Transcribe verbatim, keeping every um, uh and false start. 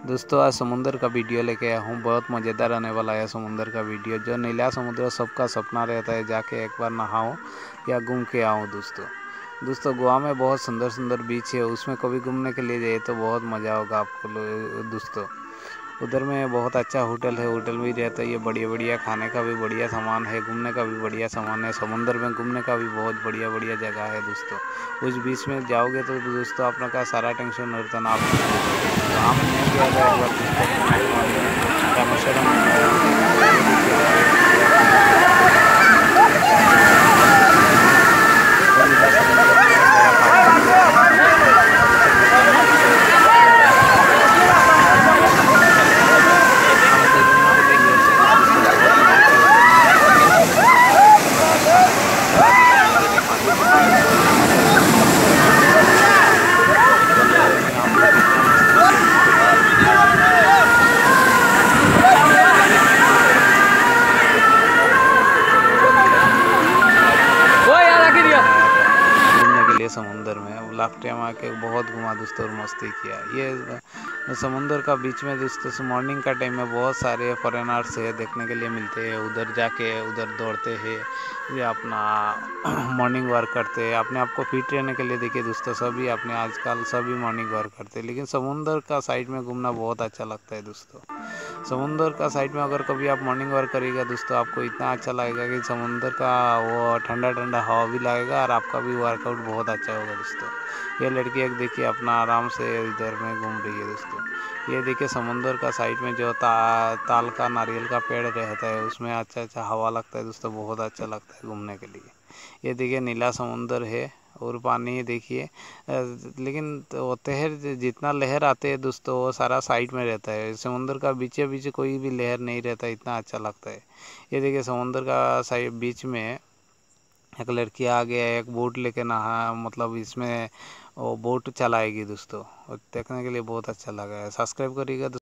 दोस्तों आज समुंदर का वीडियो लेके आया हूँ। बहुत मज़ेदार आने वाला है समुंदर का वीडियो। जो नीला समुद्र सबका सपना रहता है जाके एक बार नहाऊं या घूम के आऊँ। दोस्तों दोस्तों गोवा में बहुत सुंदर सुंदर बीच है, उसमें कभी घूमने के लिए जाइए तो बहुत मज़ा होगा आपको दोस्तों। उधर में बहुत अच्छा होटल है, होटल भी रहता है, ये बढ़िया बढ़िया खाने का भी बढ़िया सामान है, घूमने का भी बढ़िया सामान है, समुंदर में घूमने का भी बहुत बढ़िया बढ़िया जगह है। दोस्तों उस बीच में जाओगे तो दोस्तों अपना का सारा टेंशन और तनाव तो हम नहीं गया था एक बार दोस्तों रामेश्वरम। समुंदर में लास्ट टाइम आके बहुत घुमा दोस्तों और मस्ती किया। ये समुंदर का बीच में दोस्तों मॉर्निंग का टाइम में बहुत सारे फॉरेनर्स है देखने के लिए मिलते हैं। उधर जाके उधर दौड़ते हैं, ये अपना मॉर्निंग वर्क करते हैं, अपने आप को फिट रहने के लिए। देखिए दोस्तों सभी अपने आजकल सभी मॉर्निंग वर्क करते हैं, लेकिन समुंदर का साइड में घूमना बहुत अच्छा लगता है दोस्तों। समुंदर का साइड में अगर कभी आप मॉर्निंग वर्क करिएगा दोस्तों आपको इतना अच्छा लगेगा कि समुंदर का वो ठंडा ठंडा हवा भी लगेगा और आपका भी वर्कआउट बहुत अच्छा होगा दोस्तों। ये लड़की एक देखिए अपना आराम से इधर में घूम रही है दोस्तों। ये देखिए समुंदर का साइड में जो ता, ताल का नारियल का पेड़ रहता है उसमें अच्छा अच्छा हवा लगता है दोस्तों, बहुत अच्छा लगता है घूमने के लिए। ये देखिए नीला समुंदर है और पानी देखिए, लेकिन तो लहर जितना लहर आते हैं दोस्तों वो सारा साइड में रहता है। समुंदर का बीचे बीच कोई भी लहर नहीं रहता, इतना अच्छा लगता है। ये देखिए समुंदर का साइड बीच में एक लड़की आ गया, एक बोट लेके नहा मतलब इसमें वो बोट चलाएगी दोस्तों, देखने के लिए बहुत अच्छा लगा है। सब्सक्राइब करिएगा।